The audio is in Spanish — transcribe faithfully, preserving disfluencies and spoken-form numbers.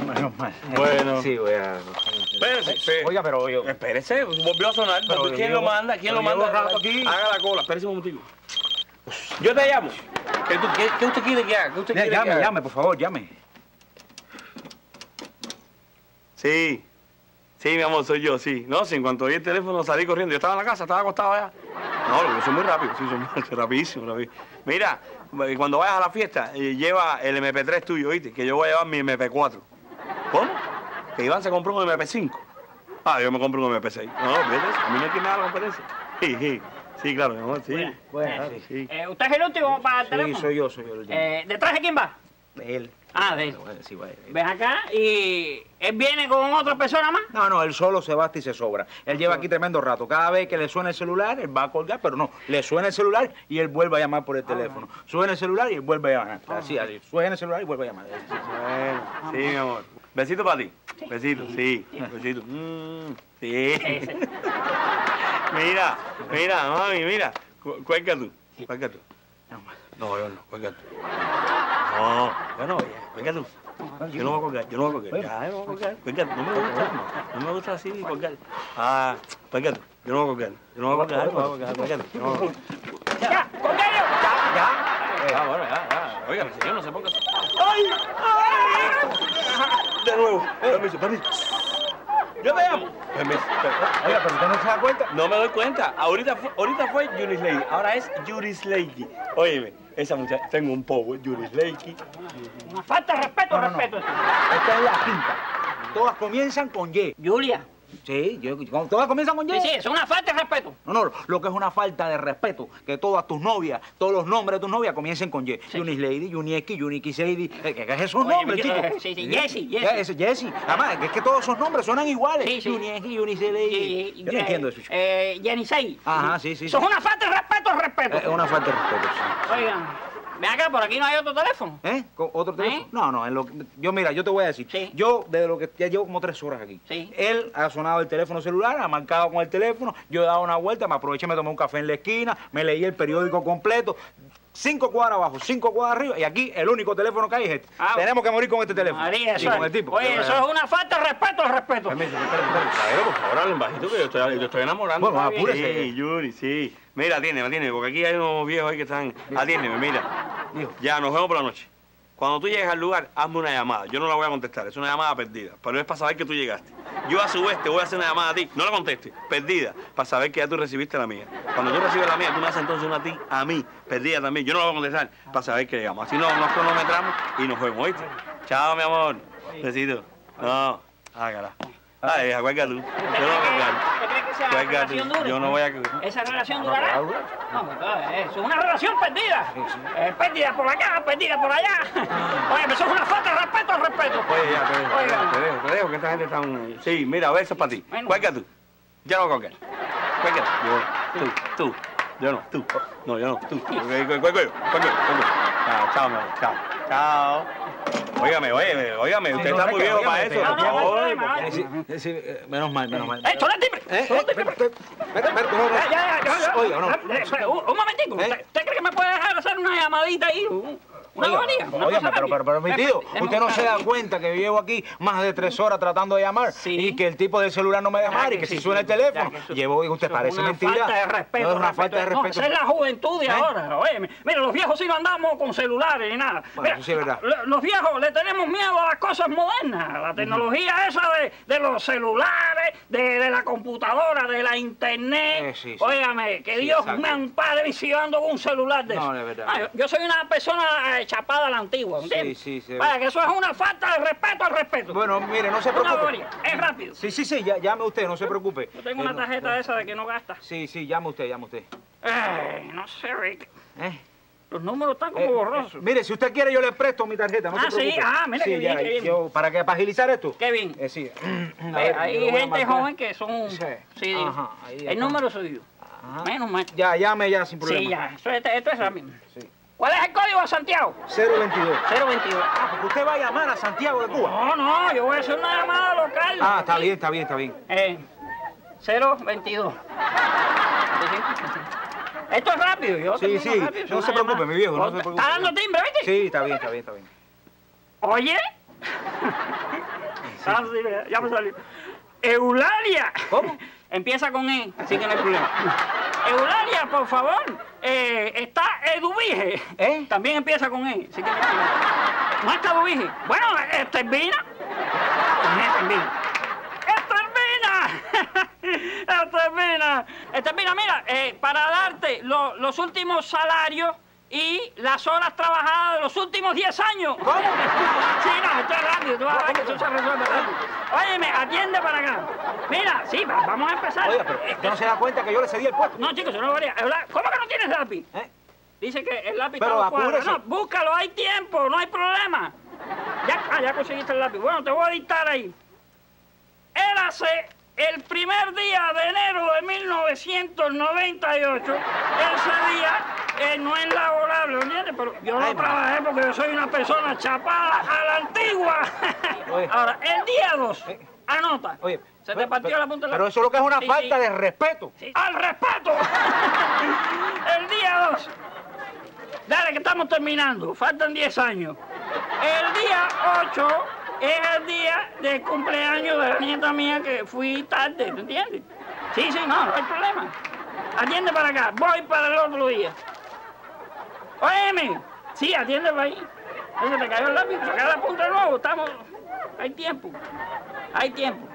menos mal. Bueno. Sí, voy a... Espérese, espérese. Oiga, pero yo... Espérese, volvió a sonar. Pero ¿Quién yo- lo manda? ¿Quién pero lo manda? llevo rato aquí. Haga la cola, espérese un momentico. Yo te llamo. ¿Qué, tú- qué- qué usted quiere que haga? ¿Qué usted Ya, quiere que llame, haga? llame, por favor, llame. Sí. Sí, mi amor, soy yo, sí. No, si en cuanto oí el teléfono salí corriendo. Yo estaba en la casa, estaba acostado allá. No, lo que soy muy rápido, sí, soy, muy- soy rapidísimo, rapidísimo. Mira, cuando vayas a la fiesta, eh, lleva el eme pe tres tuyo, ¿oíste? Que yo voy a llevar mi eme pe cuatro. ¿Cómo? Que Iván se compró un eme pe cinco. Ah, yo me compro un eme pe seis. No, no, fíjate, a mí no tiene nada la competencia. Sí, sí, sí, claro, mi amor, sí. Bueno, Bueno, sí, sí. Eh, ¿Usted es el último para el Sí, teléfono? soy yo, soy yo. el último. Eh, ¿Detrás de quién va? Él. Ah, de él. Bueno, sí, vaya. Ven acá y él viene con otra persona más. No, no, él solo se basta y se sobra. Él lleva aquí tremendo rato. Cada vez que le suena el celular, él va a colgar, pero no, le suena el celular y él vuelve a llamar por el teléfono. Suena el celular y él vuelve a llamar. Así, así. Suena el celular y vuelve a llamar. Bueno, sí, mi amor. Besito para ti. Besito, sí. Besito. Mm, sí. Mira, mira, mami, mira. Cu- Cuelga tú. Cuelga tú. No, yo no, cuelga tú. No, bueno, cuelga tú. Yo no voy a colgar, yo no voy a colgar. Ya, yo no voy a colgar. Cuelga tú. No me gusta, no me gusta así colgar. Ah, cuelga tú. Yo no voy a colgar. Yo no voy a colgar, no voy a colgar. Cuelga tú. Yo no voy a colgar. ¡Ya! ¡Cornelio! Ya, ya. Ah, bueno, ya, ya. Oiga, señor, no se ponga así. ¡Ay! ¡Ay! De nuevo. Permiso, permiso. Yo te llamo. Permiso. Oiga, pero usted no se da cuenta. No me doy cuenta. Ahorita fue, ahorita fue Yuris Leiki. Ahora es Yuris Leiki. Óyeme, esa muchacha, tengo un poco, Yuris Leiki. Una falta de respeto, No, no, no. respeto. Esta es la quinta. Todas comienzan con Y. Julia. Sí, yo, todas comienzan con Y. Sí, sí, es una falta de respeto. No, no, lo que es una falta de respeto, que todas tus novias, todos los nombres de tus novias comiencen con Y. Sí. Yunis Lady, Yunieski, Yuniki Seidi. ¿Qué, qué es esos Oye, nombres, yo- chicos? eh, sí, sí, Jessie, Ya, Jessie. ese, Jessie. Además, es que todos esos nombres suenan iguales. Sí, sí. Yunieski, Yunice Lady. Yo no entiendo eso, chico. Eh, Yenisei. Ajá, sí, sí, Eso sí. es una falta de respeto, respeto. Es una falta de respeto, sí. Oigan, ven acá, por aquí no hay otro teléfono. ¿Eh? ¿Con ¿Otro teléfono? ¿Eh? No, no, en lo que- yo mira, yo te voy a decir. Sí. Yo, desde lo que ya llevo como tres horas aquí. Sí. Él ha sonado el teléfono celular, ha marcado con el teléfono, yo he dado una vuelta, me aproveché, me tomé un café en la esquina, me leí el periódico completo. Cinco cuadras abajo, cinco cuadras arriba, y aquí el único teléfono que hay es este. Ah, Tenemos que morir con este teléfono. María, y eso con es- el tipo. Oye, eso es una falta de respeto, respeto. Permiso, espérate, espérate. Caballero, por favor, hablen bajito que yo estoy, yo estoy enamorando. Bueno, Sí, apúrese. Yuri, sí. Mira, atiéndeme, atiéndeme, porque aquí hay unos viejos ahí que están... Atiéndeme, mira. Dijo. Ya, nos vemos por la noche. Cuando tú llegues al lugar, hazme una llamada. Yo no la voy a contestar, es una llamada perdida. Pero es para saber que tú llegaste. Yo a su vez te voy a hacer una llamada a ti. No la contestes, perdida, para saber que ya tú recibiste la mía. Cuando tú recibes la mía, tú me haces entonces una a ti, a mí, perdida también. Yo no la voy a contestar, para saber que llegamos. Así no, nos cronometramos y nos vemos, ¿oíste? Chao, mi amor. Besito. No, hágala. Ay, vieja, cuelga tú. Yo no voy a colgar. ¿Usted cree que esa Cuelga tú. relación dure? Yo no voy a... ¿Esa relación No, durará? no, no. No, pues, eh, eso es una relación perdida. Eh, perdida por acá, perdida por allá. Oye, pero eso es una falta de respeto, respeto. Oye, ya, te dejo, Oiga. te dejo, te dejo, que esta gente está... un- Sí, mira, besos para ti. Bueno. Cuelga tú. Yo no voy a colgar. Cuelga tú. Yo, tú, tú. Yo no, tú. No, yo no, tú. Cuelga, cuelga, cuelga, cuelga. Chao, chao, mi amor, chao. Chao. Óigame, óigame, óigame, usted no, está muy venga, viejo para óigame, eso, venga, por no, no, favor. no, no, no, porque- Eh, sí, eh, sí, eh, menos mal, menos mal. ¡Eh, suena el timbre! Eh, ¡Suena eh, el timbre! espérate, espérate, espérate, no, no. Ya, ya, ya, ya, ya. Oiga, no. Eh, eh, Un, un momentico. ¿Eh? ¿Usted, usted cree que me puede dejar hacer una llamadita ahí? Un- Una Oiga, bobería, una óigame, cosa pero, pero, pero, mi rápida. tío, Déjame usted no se da buscar. cuenta que yo llevo aquí más de tres horas tratando de llamar Sí. y que el tipo del celular no me deja Ya llamar y que que sí, si suena el ya teléfono, que eso- llevo, oiga, usted eso es parece una mentira. falta de respeto. No, es una respeto. falta de No, respeto. esa es la juventud de ¿Eh? ahora. Oye, mira, los viejos sí no andamos con celulares ni nada. Bueno, Mira, eso sí es verdad. lo- Los viejos le tenemos miedo a las cosas modernas, a la tecnología esa de, de los celulares, de, de la computadora, de la internet. Eh, sí, sí. Óigame, que Sí, Dios exacto. me ampare si yo ando con un celular de No, eso. de verdad. Ah, yo, yo soy una persona eh, chapada a la antigua, ¿entiendes? Sí, sí, sí. Vaya, que eso es una falta de respeto al respeto. Bueno, mire, no se Una preocupe. bobería. Es rápido. Sí, sí, sí, ya, llame usted, no se preocupe. Yo tengo Eh, una no, tarjeta no. esa de que no gasta. Sí, sí, llame usted, llame usted. Ay, no sé, Rick. ¿Eh? Los números están como Eh, borrosos. Mire, si usted quiere, yo le presto mi tarjeta, no Ah, se sí, preocupe. ah, mira qué bien, ya, qué bien. Yo, ¿para qué? ¿Para agilizar esto? Qué bien. Eh, sí. A Ve, ver, hay yo voy a gente marcar. joven que son... Sí. Sí, digo. Ajá, ahí El está. número suyo. Ajá. Menos mal. Ya, llame ya, sin problema. Sí, ya. Esto, es- esto es rápido. Sí. ¿Cuál es el código de Santiago? cero veintidós. cero veintidós. Ah, porque usted va a llamar a Santiago de Cuba. No, no, yo voy a hacer una llamada local. Ah, está bien, está bien, está bien. Eh, cero veintidós. Esto es rápido, yo Sí, termino sí, rápido, es no una se preocupe, llamada. mi viejo, no se preocupe. ¿Está dando timbre, viste? Sí, está bien, está bien, está bien. Oye. sí. Ah, sí, mira, ya me salió. Eulalia. ¿Cómo? Empieza con E, así que no hay problema. Eulalia, por favor. Eh, está Eduvige. ¿Eh? También empieza con E, así que no hay problema. ¿No está Eduvige? Bueno, Estervina. Estervina. ¡Estervina! Estervina. Estervina, mira, eh, para darte lo- los últimos salarios y las horas trabajadas de los últimos diez años. ¿Cómo? Sí, no, esto es rápido, tú vas a ver que eso se resuelve rápido. Óyeme, atiende para acá. Mira, sí, va- vamos a empezar. Oiga, pero usted no se da cuenta que yo le cedí el puesto. No, chicos, yo no lo haría. Eula- ¿Cómo que no tienes lápiz? ¿Eh? Dice que el lápiz Pero está cuadra. apúrese. No, búscalo, hay tiempo, no hay problema. Ya, ah, ya conseguiste el lápiz. Bueno, te voy a dictar ahí. Érase el primer día de enero de mil novecientos noventa y ocho. Ese día eh, no es laborable, ¿entiendes? Pero yo no Ay, trabajé porque yo soy una persona chapada a la antigua. Oye. Ahora, el día dos, Eh. anota. Oye, Se te pero- partió pero- la punta de la... Pero eso es lo que es una Sí, falta sí. de respeto. Sí. ¡Al respeto! El día dos. Dale, que estamos terminando. Faltan diez años. El día ocho es el día del cumpleaños de la nieta mía que fui tarde, ¿te entiendes? Sí, sí, no, no hay problema. Atiende para acá. Voy para el otro día. Óyeme. Sí, atiende para ahí. Ese te cayó el lápiz. Saca la punta de nuevo. Estamos... Hay tiempo. Hay tiempo.